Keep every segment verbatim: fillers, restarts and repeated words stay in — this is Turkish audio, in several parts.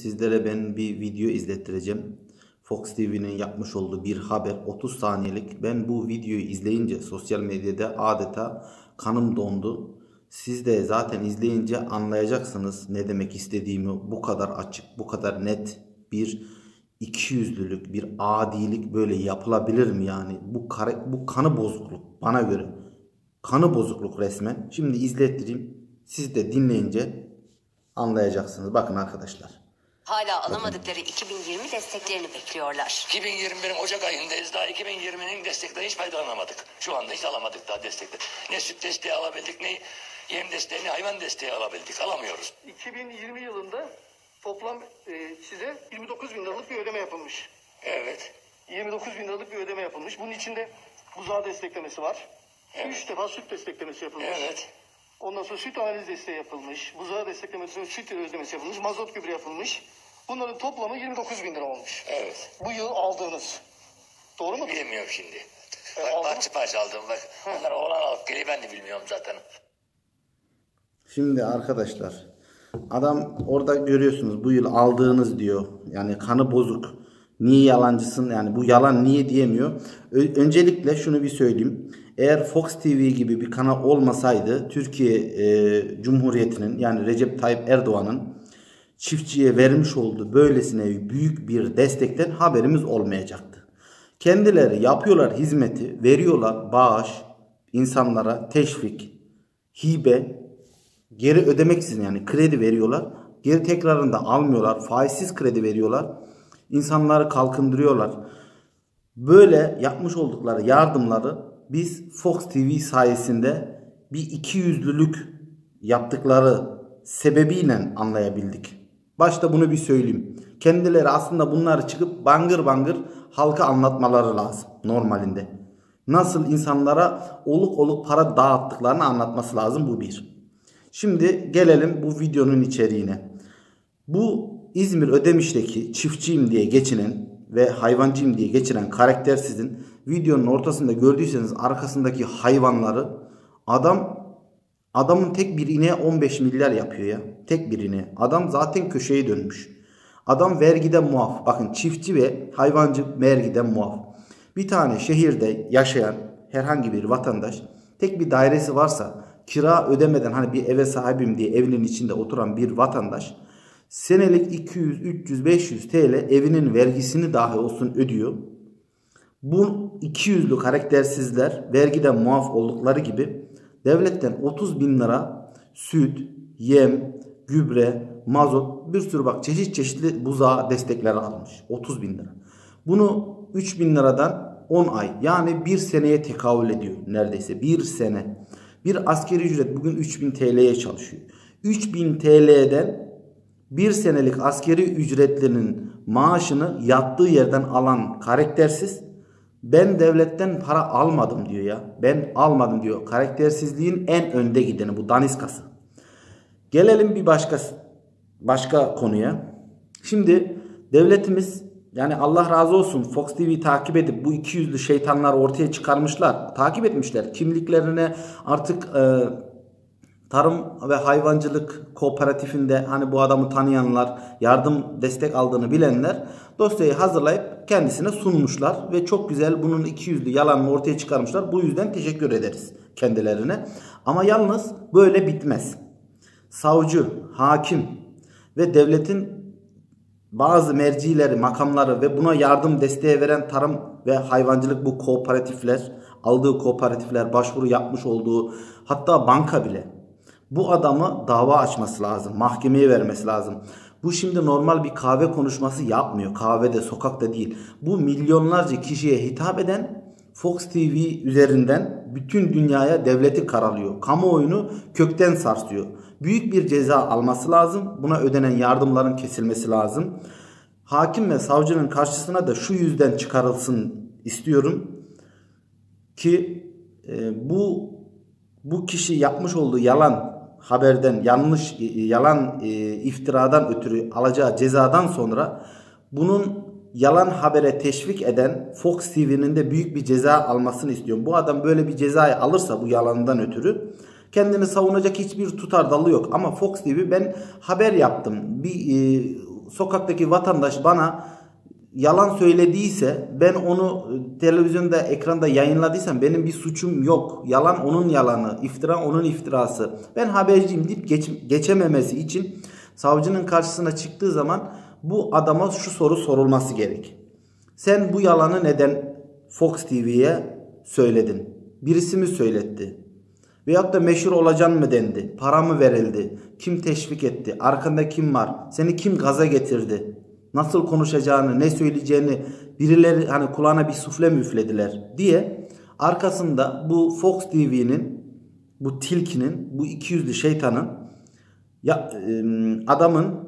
sizlere ben bir video izlettireceğim. Fox T V'nin yapmış olduğu bir haber, otuz saniyelik. Ben bu videoyu izleyince sosyal medyada adeta kanım dondu. Siz de zaten izleyince anlayacaksınız ne demek istediğimi. Bu kadar açık, bu kadar net bir ikiyüzlülük, bir adilik böyle yapılabilir mi yani? Bu, kare, bu kanı bozukluk bana göre. Kanı bozukluk resmen. Şimdi izlettireyim. Siz de dinleyince anlayacaksınız. Bakın arkadaşlar. Hala alamadıkları iki bin yirmi desteklerini bekliyorlar. iki bin yirmi birin Ocak ayındayız, daha iki bin yirminin desteklerinden hiç faydalanamadık. Şu anda hiç alamadık daha destekleri. Ne süt desteği alabildik, ne yem desteği, ne hayvan desteği alabildik. Alamıyoruz. iki bin yirmi yılında toplam e, size yirmi dokuz bin liralık bir ödeme yapılmış. Evet. yirmi dokuz bin liralık bir ödeme yapılmış. Bunun içinde buzağı desteklemesi var. Evet. üç defa süt desteklemesi yapılmış. Evet. Ondan sonra süt analiz desteği yapılmış. Buzağı desteklemesi, süt ödemesi yapılmış. Mazot gübre yapılmış. Bunların toplamı yirmi dokuz bin lira olmuş. Evet. Bu yıl aldığınız. Doğru mu? Bilmiyorum şimdi. E, Bak, aldım. parça parça aldım bak. Onlar oğlan alıp geliyor, ben de bilmiyorum zaten. Şimdi arkadaşlar, adam orada görüyorsunuz bu yıl aldığınız diyor. Yani kanı bozuk. Niye yalancısın? Yani bu yalan niye diyemiyor. Ö- öncelikle şunu bir söyleyeyim. Eğer Fox T V gibi bir kanal olmasaydı Türkiye e, Cumhuriyeti'nin yani Recep Tayyip Erdoğan'ın çiftçiye vermiş olduğu böylesine büyük bir destekten haberimiz olmayacaktı. Kendileri yapıyorlar hizmeti, veriyorlar bağış, insanlara teşvik, hibe, geri ödemeksizin yani kredi veriyorlar. Geri tekrarında almıyorlar, faizsiz kredi veriyorlar. İnsanları kalkındırıyorlar. Böyle yapmış oldukları yardımları biz Fox T V sayesinde bir ikiyüzlülük yaptıkları sebebiyle anlayabildik. Başta bunu bir söyleyeyim. Kendileri aslında bunları çıkıp bangır bangır halka anlatmaları lazım normalinde. Nasıl insanlara oluk oluk para dağıttıklarını anlatması lazım, bu bir. Şimdi gelelim bu videonun içeriğine. Bu İzmir Ödemiş'teki çiftçiyim diye geçinen ve hayvancıyım diye geçinen karaktersizin videonun ortasında gördüyseniz arkasındaki hayvanları, adam adamın tek bir ineğe on beş milyar yapıyor ya. Tek bir ineğe. Adam zaten köşeye dönmüş. Adam vergiden muaf. Bakın, çiftçi ve hayvancı vergiden muaf. Bir tane şehirde yaşayan herhangi bir vatandaş tek bir dairesi varsa kira ödemeden hani bir eve sahibim diye evinin içinde oturan bir vatandaş senelik iki yüz, üç yüz, beş yüz T L evinin vergisini dahi olsun ödüyor. Bu ikiyüzlü karaktersizler vergiden muaf oldukları gibi devletten otuz bin lira süt, yem, gübre, mazot, bir sürü bak çeşit çeşitli buzağı destekler almış. otuz bin lira. Bunu üç bin liradan on ay yani bir seneye tekabül ediyor neredeyse. Bir sene. Bir askeri ücret bugün üç bin T L'ye çalışıyor. üç bin T L'den bir senelik askeri ücretlinin maaşını yattığı yerden alan karaktersiz, ben devletten para almadım diyor ya. Ben almadım diyor. Karaktersizliğin en önde gideni bu, daniskası. Gelelim bir başka başka konuya. Şimdi devletimiz, yani Allah razı olsun, Fox T V'yi takip edip bu ikiyüzlü şeytanlar ortaya çıkarmışlar. Takip etmişler. Kimliklerine artık e, Tarım ve Hayvancılık Kooperatifinde hani bu adamı tanıyanlar, yardım destek aldığını bilenler dosyayı hazırlayıp kendisine sunmuşlar ve çok güzel bunun ikiyüzlü yalanını ortaya çıkarmışlar. Bu yüzden teşekkür ederiz kendilerine. Ama yalnız böyle bitmez. Savcı, hakim ve devletin bazı mercileri, makamları ve buna yardım desteği veren tarım ve hayvancılık bu kooperatifler, aldığı kooperatifler, başvuru yapmış olduğu hatta banka bile bu adamı dava açması lazım. Mahkemeye vermesi lazım. Bu şimdi normal bir kahve konuşması yapmıyor. Kahvede, sokakta değil. Bu milyonlarca kişiye hitap eden Fox T V üzerinden bütün dünyaya devleti karalıyor. Kamuoyunu kökten sarsıyor. Büyük bir ceza alması lazım. Buna ödenen yardımların kesilmesi lazım. Hakim ve savcının karşısına da şu yüzden çıkarılsın istiyorum ki e, bu bu kişi yapmış olduğu yalan haberden, yanlış yalan e, iftiradan ötürü alacağı cezadan sonra bunun yalan habere teşvik eden Fox T V'nin de büyük bir ceza almasını istiyorum. Bu adam böyle bir cezayı alırsa bu yalandan ötürü kendini savunacak hiçbir tutar dalı yok. Ama Fox T V, ben haber yaptım, bir e, sokaktaki vatandaş bana yalan söylediyse, ben onu televizyonda, ekranda yayınladıysam benim bir suçum yok. Yalan onun yalanı, iftira onun iftirası. Ben haberciyim deyip geç, geçememesi için savcının karşısına çıktığı zaman bu adama şu soru sorulması gerek. Sen bu yalanı neden Fox T V'ye söyledin? Birisi mi söyletti? Veyahut da meşhur olacaksın mı dendi? Para mı verildi? Kim teşvik etti? Arkanda kim var? Seni kim gaza getirdi? Nasıl konuşacağını, ne söyleyeceğini birileri hani kulağına bir sufle mi üflediler diye arkasında bu Fox T V'nin, bu tilkinin, bu iki yüzlü şeytanın ya adamın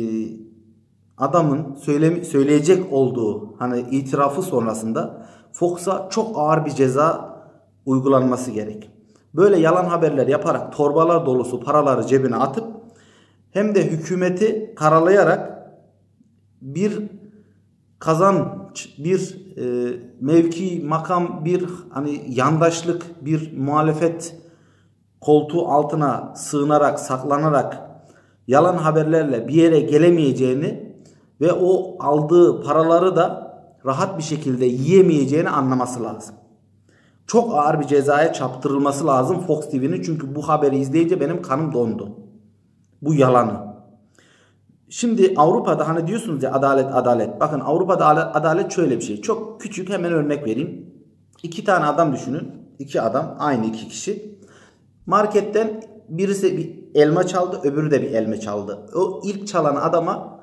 adamın söyle, söyleyecek olduğu hani itirafı sonrasında Fox'a çok ağır bir ceza uygulanması gerek. Böyle yalan haberler yaparak torbalar dolusu paraları cebine atıp hem de hükümeti karalayarak bir kazanç, bir e, mevki, makam, bir hani yandaşlık, bir muhalefet koltuğu altına sığınarak, saklanarak yalan haberlerle bir yere gelemeyeceğini ve o aldığı paraları da rahat bir şekilde yiyemeyeceğini anlaması lazım. Çok ağır bir cezaya çarptırılması lazım Fox T V'nin, çünkü bu haberi izleyince benim kanım dondu. Bu yalanı. Şimdi Avrupa'da hani diyorsunuz ya adalet adalet. Bakın Avrupa'da adalet şöyle bir şey. Çok küçük, hemen örnek vereyim. İki tane adam düşünün. İki adam, aynı iki kişi. Marketten birisi bir elma çaldı, öbürü de bir elma çaldı. O ilk çalan adama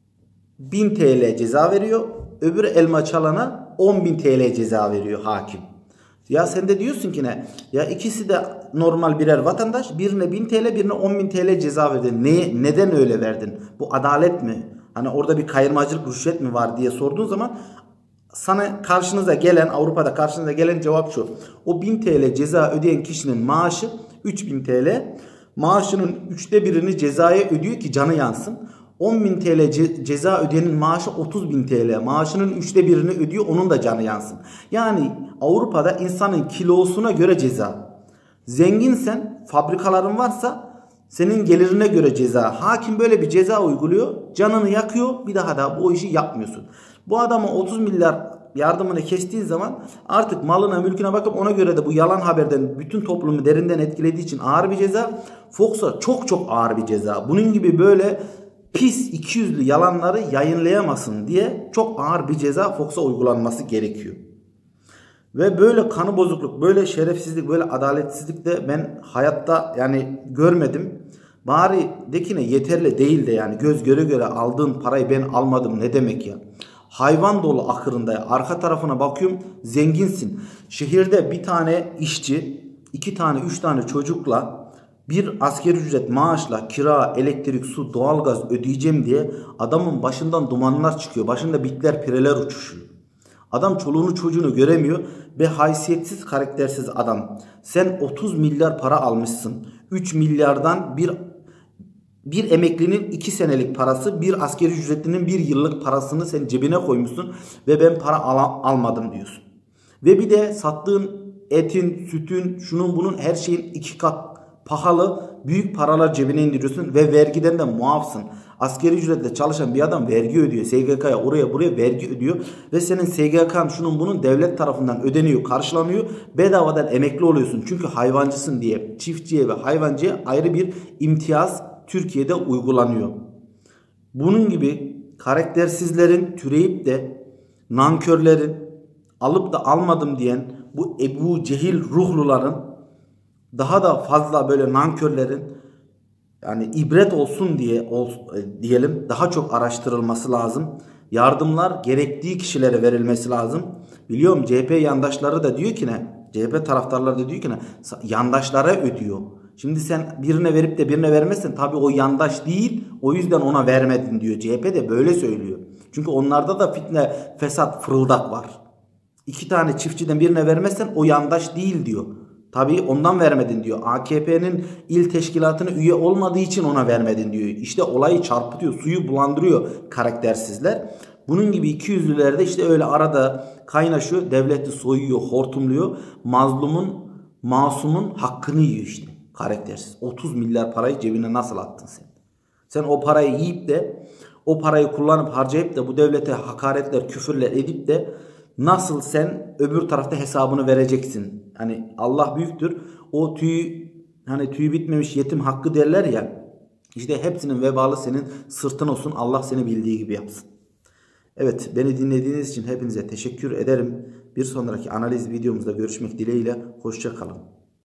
bin T L ceza veriyor. Öbürü elma çalana on bin T L ceza veriyor hakim. Ya sen de diyorsun ki ne? Ya ikisi de normal birer vatandaş. Birine bin T L, birine on bin T L ceza verdin. Ne, neden öyle verdin? Bu adalet mi? Hani orada bir kayırmacılık, rüşvet mi var diye sorduğun zaman sana karşınıza gelen, Avrupa'da karşınıza gelen cevap şu. O bin T L ceza ödeyen kişinin maaşı üç bin T L. Maaşının üçte birini cezaya ödüyor ki canı yansın. on bin T L ce ceza ödeyenin maaşı otuz bin T L. Maaşının üçte birini ödüyor, onun da canı yansın. Yani Avrupa'da insanın kilosuna göre ceza. Zenginsen, fabrikaların varsa senin gelirine göre ceza. Hakim böyle bir ceza uyguluyor. Canını yakıyor. Bir daha da bu işi yapmıyorsun. Bu adama otuz milyar yardımını kestiğin zaman artık malına, mülküne bakıp ona göre de bu yalan haberden bütün toplumu derinden etkilediği için ağır bir ceza. Fox'a çok çok ağır bir ceza. Bunun gibi böyle pis iki yüzlü yalanları yayınlayamasın diye çok ağır bir ceza Fox'a uygulanması gerekiyor. Ve böyle kanı bozukluk, böyle şerefsizlik, böyle adaletsizlik de ben hayatta yani görmedim. Bari dekine yeterli değil de yani göz göre göre aldığın parayı ben almadım ne demek ya. Hayvan dolu ahırında arka tarafına bakıyorum, zenginsin. Şehirde bir tane işçi, iki tane, üç tane çocukla bir asgari ücret maaşla kira, elektrik, su, doğalgaz ödeyeceğim diye adamın başından dumanlar çıkıyor. Başında bitler, pireler uçuşuyor. Adam çoluğunu çocuğunu göremiyor ve haysiyetsiz, karaktersiz adam. Sen otuz milyar para almışsın. üç milyardan bir bir emeklinin iki senelik parası, bir asgari ücretlinin bir yıllık parasını sen cebine koymuşsun ve ben para al almadım diyorsun. Ve bir de sattığın etin, sütün, şunun bunun her şeyin iki kat pahalı, büyük paralar cebine indiriyorsun ve vergiden de muafsın. Asgari ücretle çalışan bir adam vergi ödüyor. S G K'ya oraya buraya vergi ödüyor. Ve senin S G K'nın şunun bunun devlet tarafından ödeniyor, karşılanıyor. Bedavadan emekli oluyorsun. Çünkü hayvancısın diye. Çiftçiye ve hayvancıya ayrı bir imtiyaz Türkiye'de uygulanıyor. Bunun gibi karaktersizlerin türeyip de nankörlerin, alıp da almadım diyen bu Ebu Cehil ruhluların, daha da fazla böyle nankörlerin yani ibret olsun diye ol, diyelim daha çok araştırılması lazım. Yardımlar gerektiği kişilere verilmesi lazım. Biliyorum C H P yandaşları da diyor ki ne? C H P taraftarları da diyor ki ne? Yandaşlara ödüyor. Şimdi sen birine verip de birine vermezsen tabii o yandaş değil, o yüzden ona vermedin diyor. C H P de böyle söylüyor. Çünkü onlarda da fitne, fesat, fırıldak var. İki tane çiftçiden birine vermezsen o yandaş değil diyor. Tabii ondan vermedin diyor. A K P'nin il teşkilatına üye olmadığı için ona vermedin diyor. İşte olayı çarpıtıyor, suyu bulandırıyor karaktersizler. Bunun gibi iki yüzlüler de işte öyle arada kaynaşıyor, devleti soyuyor, hortumluyor. Mazlumun, masumun hakkını yiyor işte karaktersiz. otuz milyar parayı cebine nasıl attın sen? Sen o parayı yiyip de o parayı kullanıp harcayıp da bu devlete hakaretler, küfürler edip de nasıl sen öbür tarafta hesabını vereceksin? Hani Allah büyüktür. O tüy hani tüy bitmemiş yetim hakkı derler ya. İşte hepsinin vebalı senin sırtın olsun. Allah seni bildiği gibi yapsın. Evet, beni dinlediğiniz için hepinize teşekkür ederim. Bir sonraki analiz videomuzda görüşmek dileğiyle. Hoşça kalın.